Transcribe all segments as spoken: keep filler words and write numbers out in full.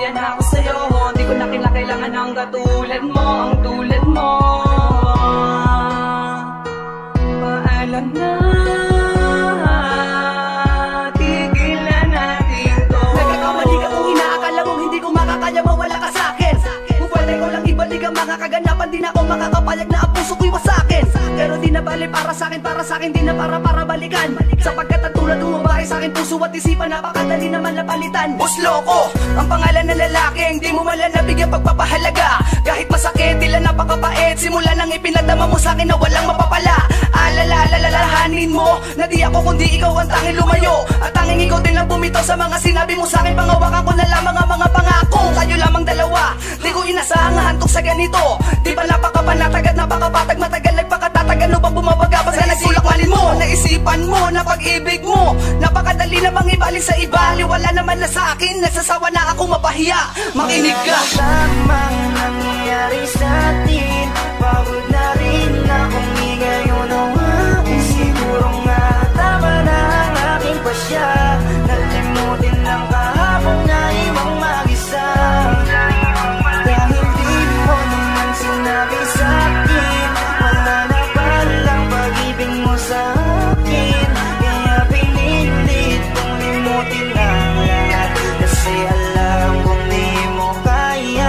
kaya na ako sa'yo. Di ko na kailangan ng katulad mo, ang tulad mo. Paalam na, tigil na natin to. Nagkakamali ka kung inaakala mong hindi ko makakaya, mawala ka sa'kin. Kung pwede ko lang ibalik ang mga kaganapan, di na ako makakapayag na ang puso ko'y wasakin. Pero di na bali para sa'kin, para sa'kin di na para para balikan. Sapagkat ang tulad umabahay sa'kin, puso at isipan, napakadali naman napalitan. Boss Loco, ang pangalan ng lalaking di mo malalabigyan pagpapahalaga. Kahit masakit, tila napakapait, simula nang ipinadama mo sa'kin na walang mapapala. Alalalalalahanin mo na di ako kundi ikaw ang tanging lumayo, at tanging ikaw din lang bumitaw sa mga sinabi mo sa'kin. Pangawakan ko na lamang ang mga pangako, tayo lamang dalawa. Di ko inasahan hantok sa ganito, di ba napakapanatag at napakapatag, matagal nagpakatatag, ano bang bumabaga pa sa naisipan mo? Naisipan mo na pag-ibig mo, napakadali namang ibalik sa iba. Wala naman na sa akin, nagsasawa na ako mapahiya. Makinig ka. Lamang nangyayari sa atin, pagod na rin akong ngayon ang akin. Siguro nga tama na ang aking pasya, nalimutin lang kahapon na ibang mag-isa. Dahil di mo naman sinabi sa akin, wala na palang pag-ibig mo sa akin. Kaya pinilit kong limutin ang lahat, kasi alam kong di mo kaya.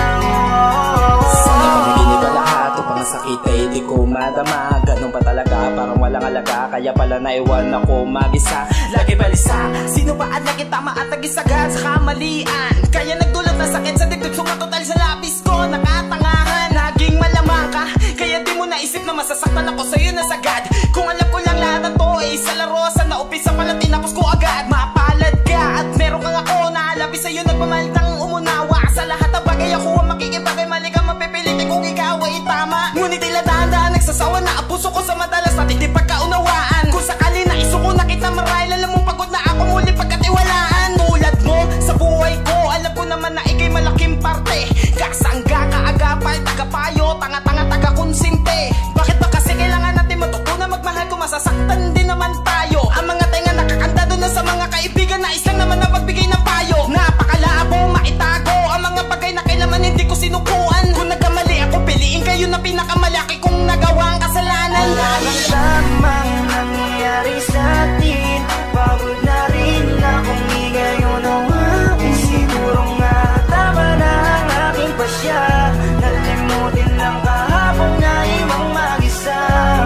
Sana panaginip ka lahat, upang sakit ay di ko madama. Ganun pa talaga, parang walang alaga, kaya pala naiwan ako mag-isa. Lagi balisa, sino ba ang lagi tama at nagisagad sa kamalian? Kaya nagdulot na sakit sa dibdib, sumatotal sa labis ko, nakatangahan. Naging malamang ka, kaya di mo naisip na masasaktan ako sa'yo na sagad. Kung alam ko lang lahat ng to ay sa laro, sana upisa pala tinapos ko agad. Mapalad ka at meron kang ako na alabi sa'yo, nagmamalitang umunawa. Sa lahat ng bagay ako ang makikipagay, mali ka mapipilitin kung ikaw ay tama. Ngunit tila dahan-dahan nagsasawa na ang puso ko sa madalas natin di pagkaunawaan. Kung sakali na isuko na kita marahil, alam mong pagod na ako muli pagkatiwalaan. Tulad mo sa buhay ko, alam ko naman na ikay malaking parte. Kasangga, kaagapay, tagapayo, tanga-tanga, taga-konsinte. Bakit ba kasi kailangan natin matutunan magmahal kung masasaktan din naman tayo? Ang mga tenga nakakanda doon na sa mga kaibigan na islang naman na pagbigay ng payo. Napakalabo, maitago ang mga bagay na kailangan hindi ko sinukuan. Kung nagkamali ako, piliin kayo na pinakamalaki kong nagawa ang kasalanan. Lamang nangyayari sa atin, pagod na rin akong ngayon ang akin. Siguro nga tama na ang aking pasya, nalimutin lang kahapon na ibang mag-isa.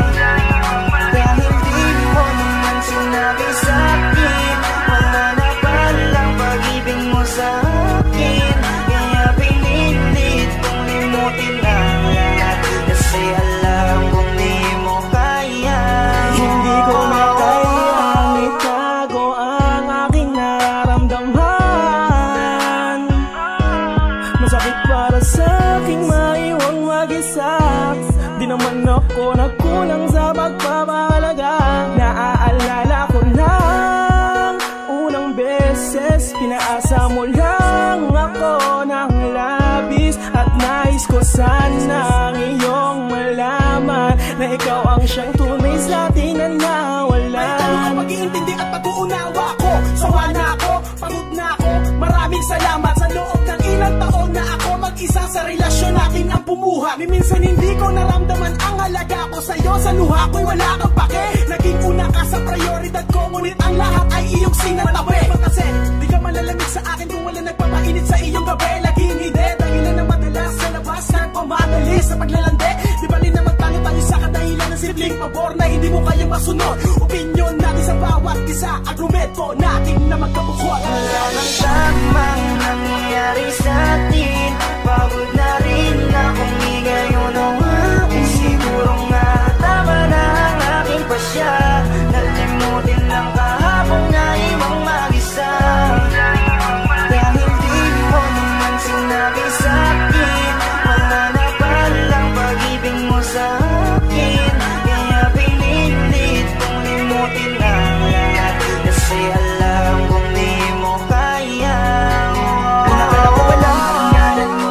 Dahil di mo naman sinabi sa akin, wala na palang pag-ibig mo sa akin. Kaya pinilit kong limutin ang lahat, kasi alam kong di mo kaya. Hindi ko na kayang itago ang aking nararamdaman. Masakit para sa aking maiwang mag-isa. Di naman ako nagkulang sa pagpapahalaga. Naaalala ko lang unang beses, pinaasa mo lang ako ng labis. At nais ko sanang iyong malaman na ikaw ang siyang tunay sa atin na nawalan. Ay tanong ka pag-iintindi at pag-uunawa ko. Sawa na ako, pagod na ako. Maraming salamat sa loob ng ilang taon na ako mag-isa sa relasyon natin ang bumuha. Minsan hindi ko naramdaman ang halaga ko sa'yo. Sa luha ko'y wala kang pake. Naging una ka sa prioridad ko, ngunit ang lahat ay iyong sinatabi. Kasi di ka malalamig sa akin kung wala nagpapainit sa iyong gabi. Laging hindi, dahilan na madalas sa labas nagpamadali sa paglalande. Di bali naman tayo-tayo sa kadahilan ng simpleng pabor na hindi mo kayang masunod. Opinyon natin sa bawat isa, argumento natin na magkabukod. Wala nang tamang nangyayari sa atin, pagod na rin akong ngayon ang akin. Siguro nga tama na ang aking pasya, nalimutin lang kahapon na ibang mag-isa. Dahil di mo naman sinabi sa akin, wala na palang pag-ibig mo sa akin. Kaya pinilit kong limutin ang lahat, kasi alam kung di mo kaya. Kung nakala ko walang pangalan mo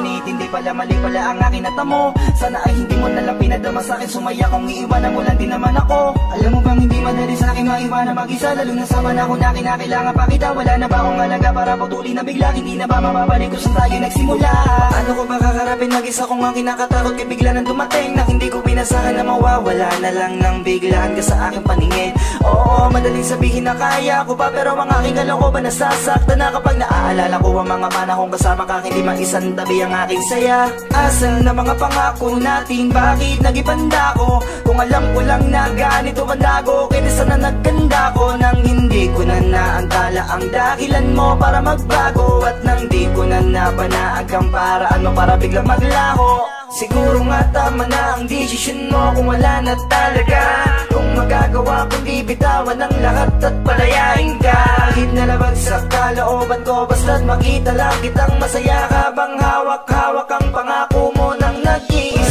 tila mali pala ang aking natamo. Sana ay hindi mo nalang pinadama sa'kin, sumaya kung iiwanan mo lang din naman ako. Alam mo bang hindi madali sa'kin maiwanan mag-isa, lalo na sa panahon na kinakailangan pa kita. Wala na ba akong alaga para putulin na bigla, hindi na ba mababalik kung saan tayo nagsimula? Ano ko ba kakarapin mag-isa kung ang kinakatakot kay bigla nang dumating na hindi ko pinasahan na mawawala na lang nang biglaan ka sa aking paningin. Oo, madaling sabihin na kaya ko pa, pero ang aking kalooban nasasaktan na kapag naaalala ko ang mga panahong kasama ka, hindi maisan tabi ang aking saya. Asan na mga pangako natin, bakit nagipanda ko? Kung alam ko lang na ganito bandago, kinisa na nagkanda ko nang hindi ko na naantala ang dahilan mo para magbago, at nang di ko na napanaag ang paraan mo para biglang maglaho. Siguro nga tama na ang desisyon mo kung wala na talaga, kung magagawa kundi bitawan ang lahat at palayain ka. Kahit nalabag sa kalooban ko, basta't makita lang kitang masaya habang hawak-hawak ang pangako mo nang nag-iisa.